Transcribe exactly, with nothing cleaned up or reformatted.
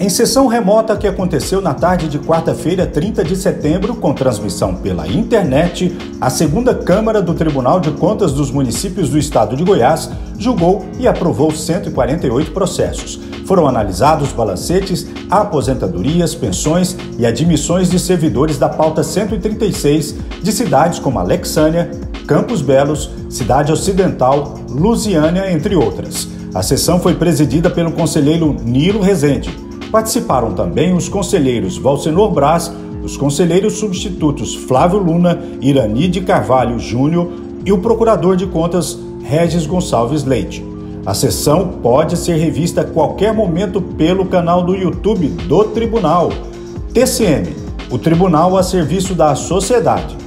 Em sessão remota que aconteceu na tarde de quarta-feira, trinta de setembro, com transmissão pela internet, a segunda Câmara do Tribunal de Contas dos Municípios do Estado de Goiás julgou e aprovou cento e quarenta e oito processos. Foram analisados balancetes, aposentadorias, pensões e admissões de servidores da pauta cento e trinta e seis de cidades como Alexânia, Campos Belos, Cidade Ocidental, Lusiânia, entre outras. A sessão foi presidida pelo conselheiro Nilo Rezende. Participaram também os conselheiros Valcenor Braz, os conselheiros substitutos Flávio Luna, Irani de Carvalho Júnior e o procurador de contas Regis Gonçalves Leite. A sessão pode ser revista a qualquer momento pelo canal do YouTube do Tribunal. T C M, o Tribunal a serviço da sociedade.